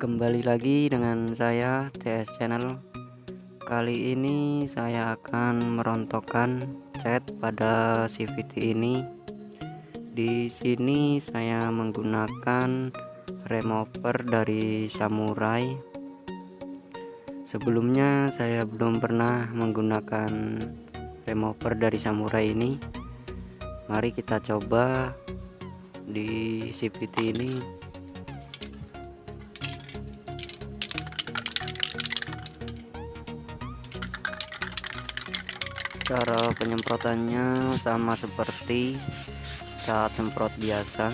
Kembali lagi dengan saya TS Channel. Kali ini saya akan merontokkan cat pada CVT ini. Di sini saya menggunakan remover dari Samurai. Sebelumnya saya belum pernah menggunakan remover dari Samurai ini. Mari kita coba di CVT ini. Cara penyemprotannya sama seperti saat semprot biasa.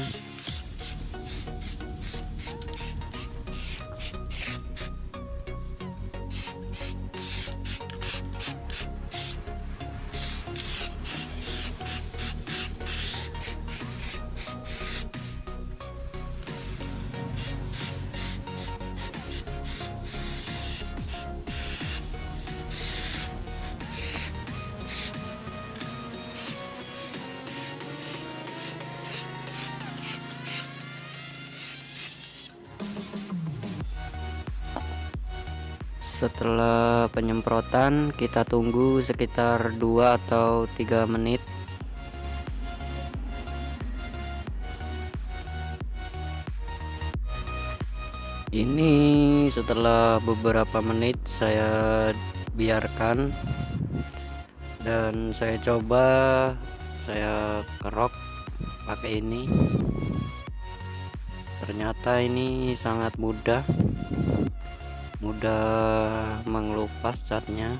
Setelah penyemprotan kita tunggu sekitar 2 atau 3 menit. Ini setelah beberapa menit saya biarkan dan saya coba saya kerok pakai ini. Ternyata ini sangat mudah mengelupas catnya.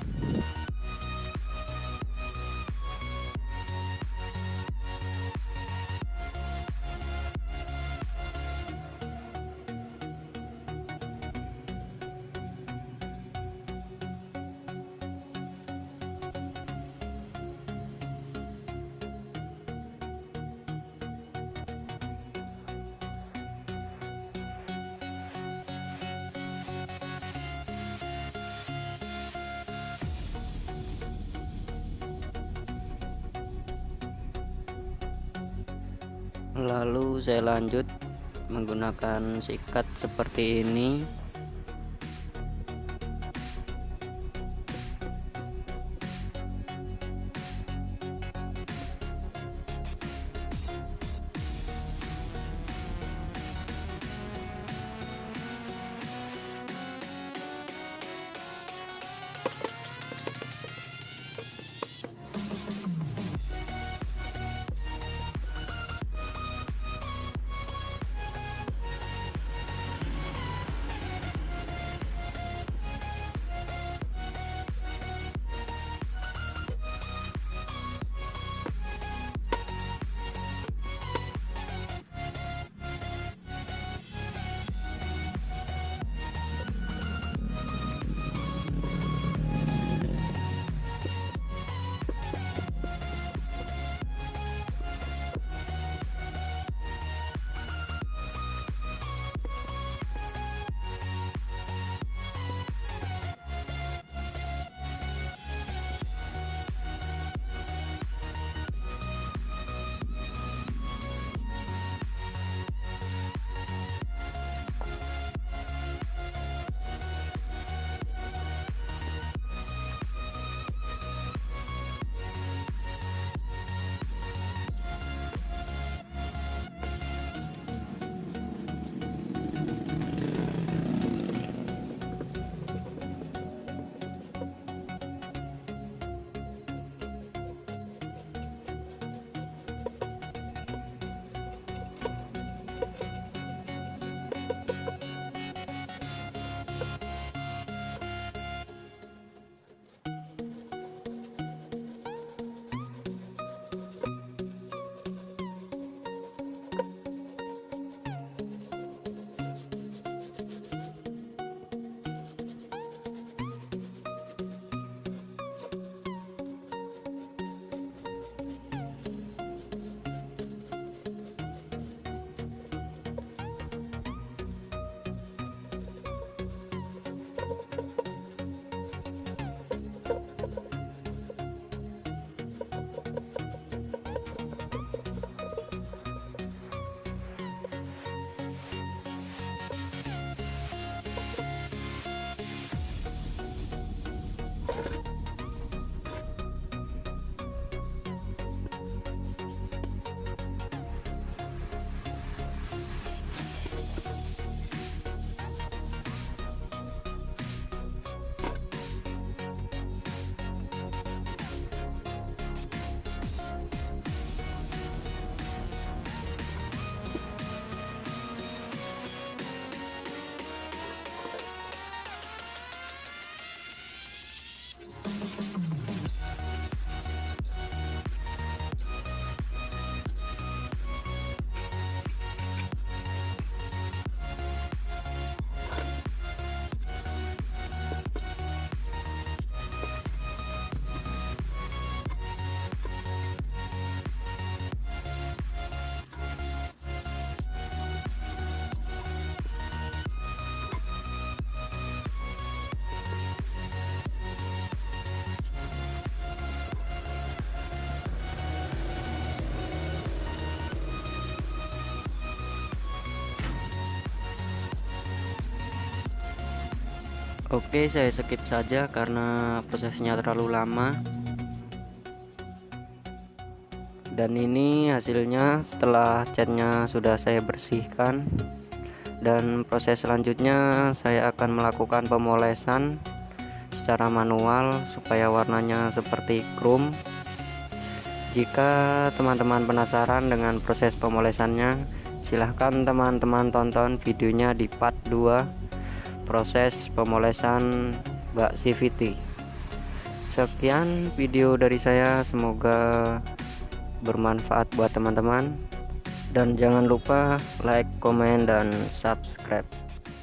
Lalu saya lanjut menggunakan sikat seperti ini. Oke, saya skip saja karena prosesnya terlalu lama. Dan ini hasilnya setelah catnya sudah saya bersihkan. Dan proses selanjutnya saya akan melakukan pemolesan secara manual supaya warnanya seperti chrome. Jika teman-teman penasaran dengan proses pemolesannya, silahkan teman-teman tonton videonya di part 2 proses pemolesan Mbak CVT. Sekian video dari saya, semoga bermanfaat buat teman-teman, dan jangan lupa like, komen, dan subscribe.